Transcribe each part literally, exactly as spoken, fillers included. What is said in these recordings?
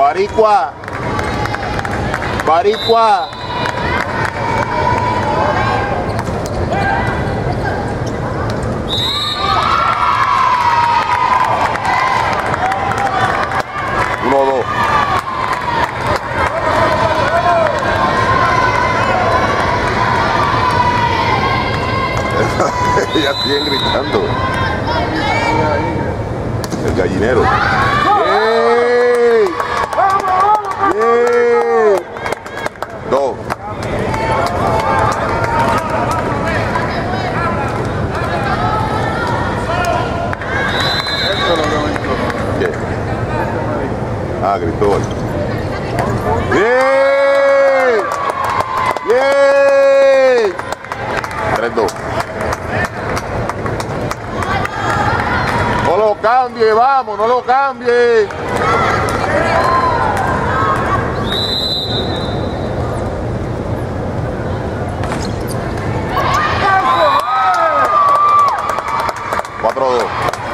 Baricua. Baricua. Uno, dos. Ya siguen gritando. El gallinero. ¡Ey! ¡Ey! Dos. ¿Qué? Ah, Cristóbal. ¡Ey! ¡Ey! Tres, dos. No lo cambie, vamos, no lo cambie. Cuatro, dos.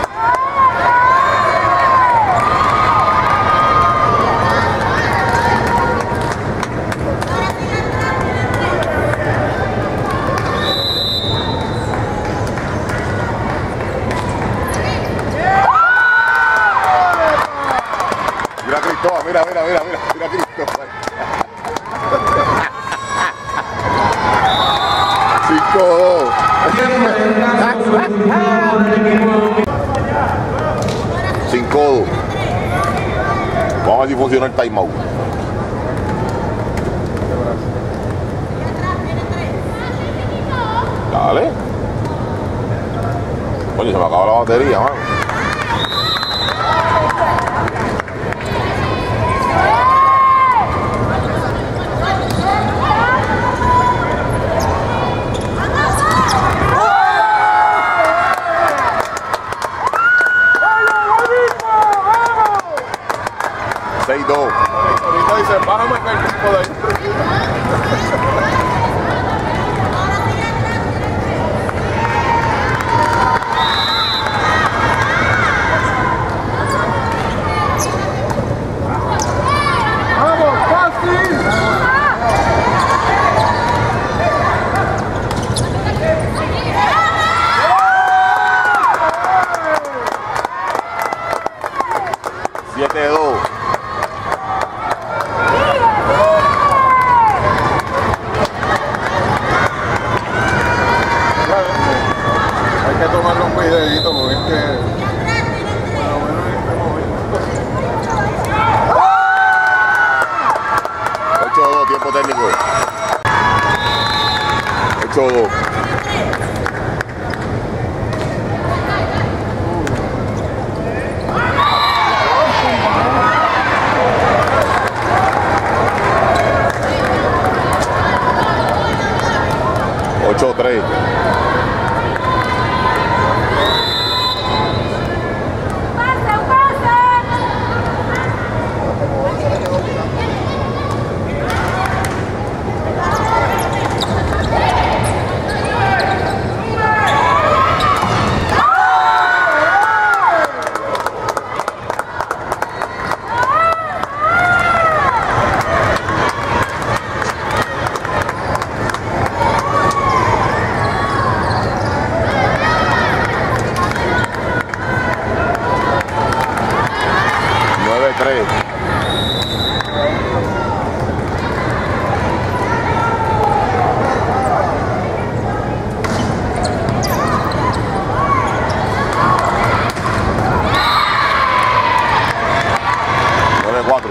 Mira, mira, mira, mira, mira, Cristóbal. Cinco, dos. Cinco, dos. Vamos a ver si funciona el timeout. Dale. Oye, se me acaba la batería, mano. seis dos. Ahorita dice, bájame que el tipo de ahí. ¡Vamos, fácil! siete dos. Hay que tomarle un videito porque es que... Bueno, bueno, en este momento... ocho dos, tiempo técnico. ocho dos. ocho tres. nueve tres. nueve cuatro.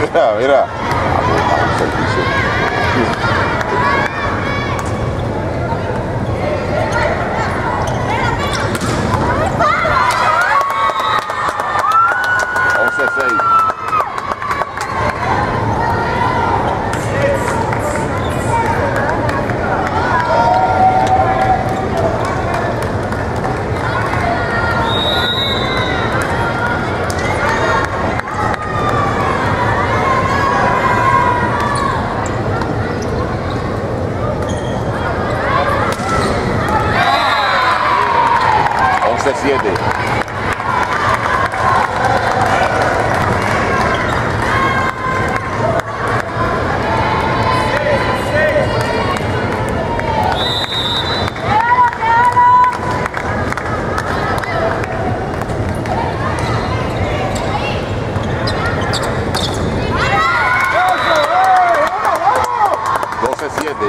Mira, mira. Vamos al servicio. once seis. once siete. doce siete.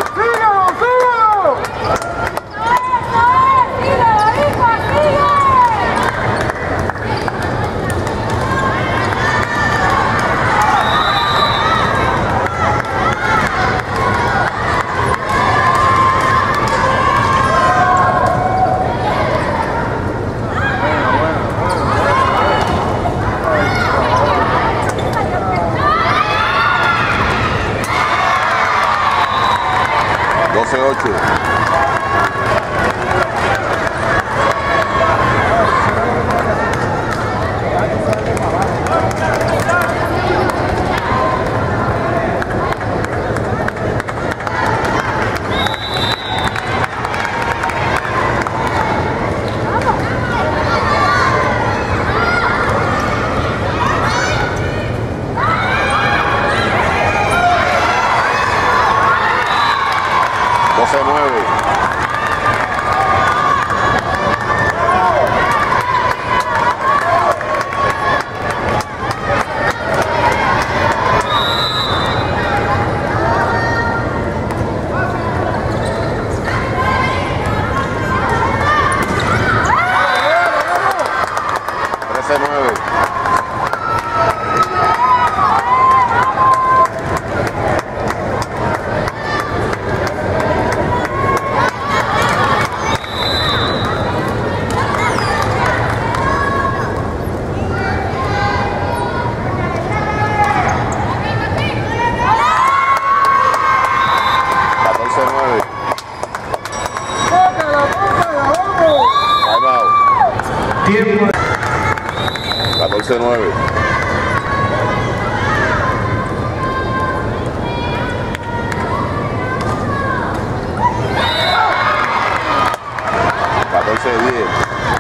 doce ocho. doce nueve. trece nueve. catorce nueve. Time out. Tiempo. catorce nueve. catorce diez.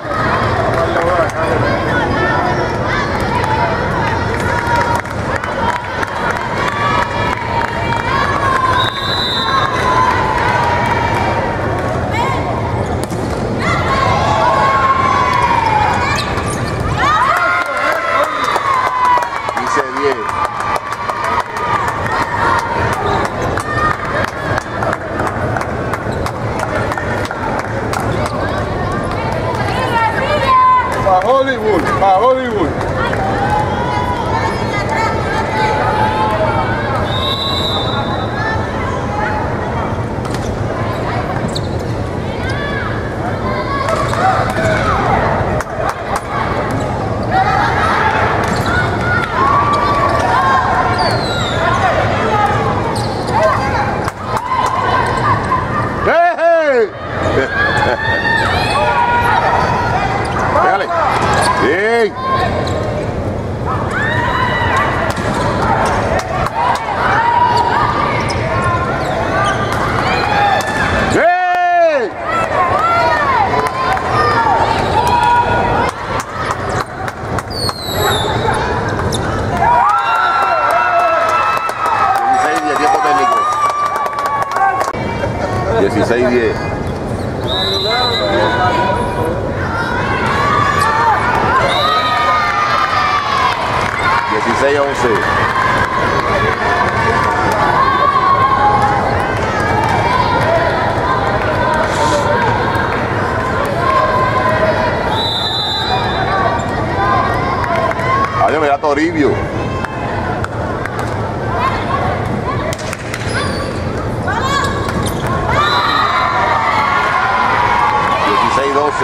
quince diez. Pa' Hollywood, pa' Hollywood. ¡Hey! Dale. Bien. ¡Hey! dieciséis diez, tiempo técnico. dieciséis diez. dieciséis once. Adiós, mira Toribio. catorce.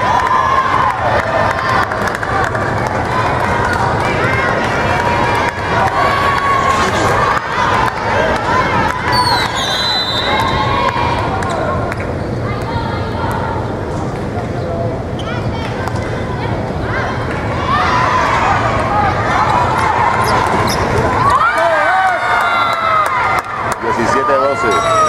diecisiete doce.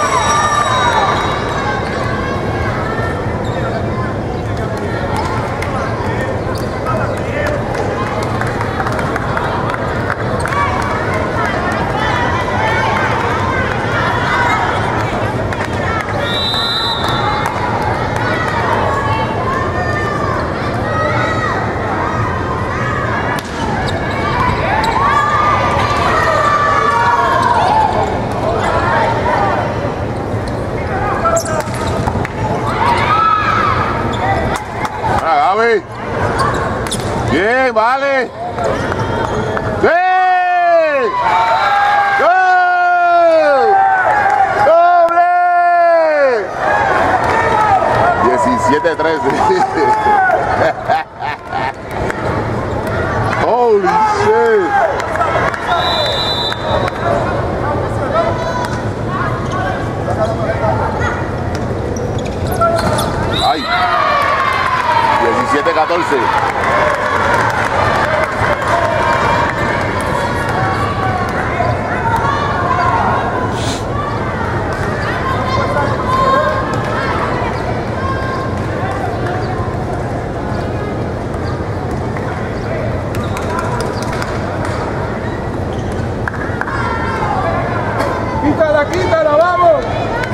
Bien, vale. ¡Sí! ¡Gol! ¡Doble! diecisiete trece. Holy shit. Ay. diecisiete catorce. Quítala, quítala, vamos.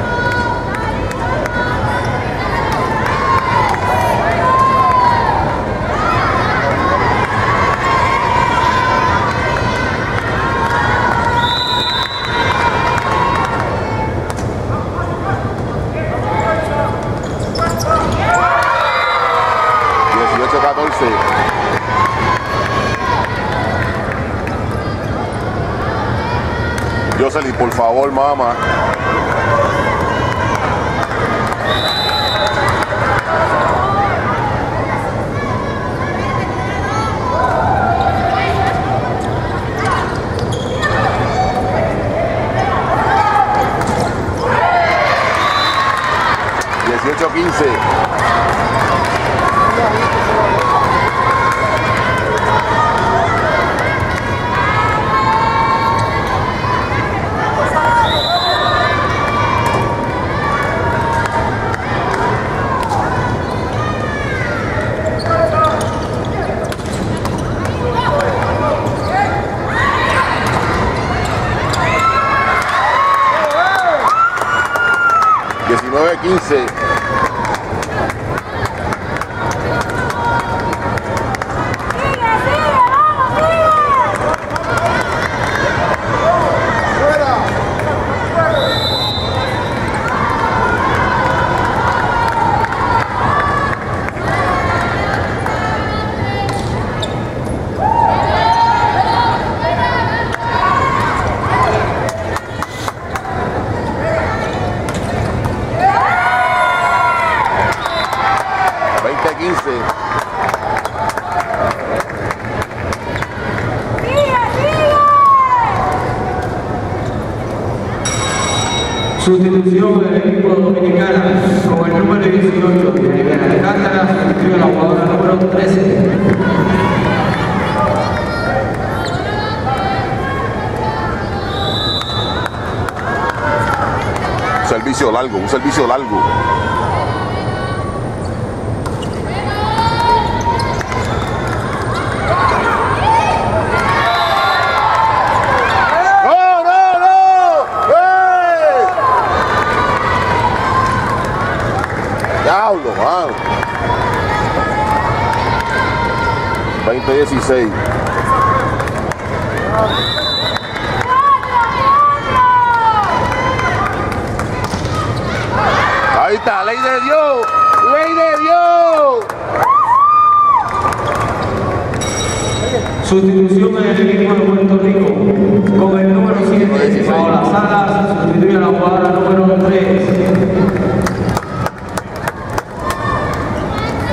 dieciocho catorce. Jocelyn, por favor, mamá. dieciocho quince. diecinueve quince. veinte quince. Sustitución del equipo dominicano con el número dieciocho de Rivera Alcántara, sustituye a la jugadora número trece. Servicio largo, un servicio largo. ¡No, no, no! ¡Eh! Diablo, mano. veinte dieciséis. Ahí está, ley de Dios, ley de Dios. Sustitución en el equipo de Puerto Rico con el número siete, Paola Salas, sustituye a la jugadora número tres.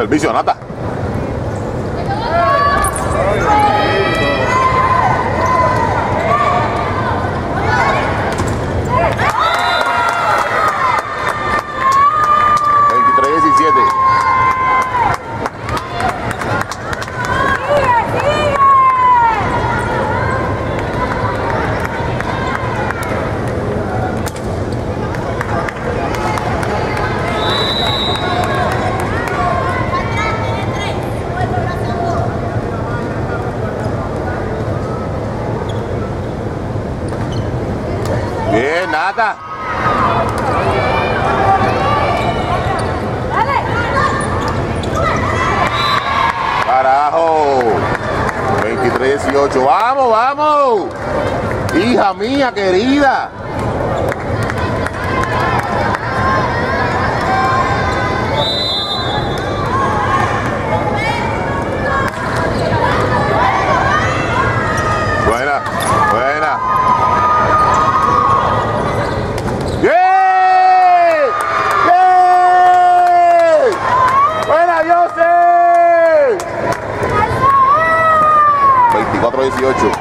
Servicio, Nata. veintitrés diecisiete. Bien, Nata. Carajo. veintitrés dieciocho. Vamos, vamos. Hija mía querida. Buena, buena. ¡Bien! ¡Bien! ¡Buena, Jose! veinticuatro dieciocho.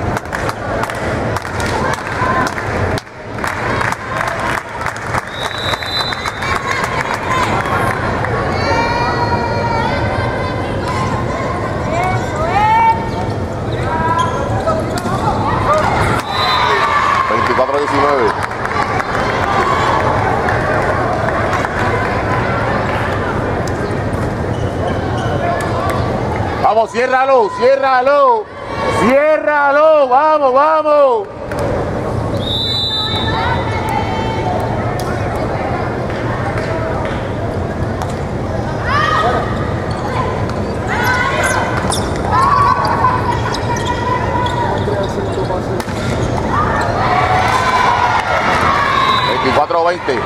veinticuatro diecinueve. Vamos, ciérralo, ciérralo, ciérralo, vamos, vamos. veinticuatro veinte.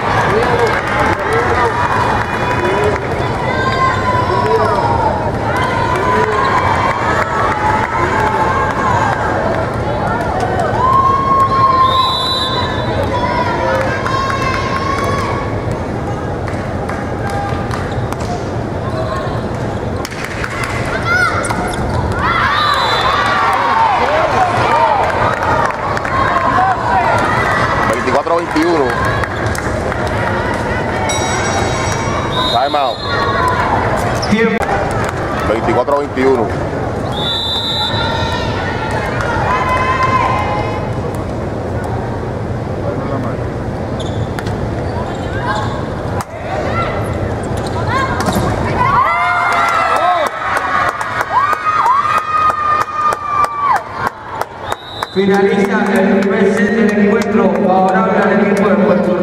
veinticuatro veintiuno. Time out. veinticuatro veintiuno. Finaliza el primer set del encuentro favorable al equipo de Puerto Rico.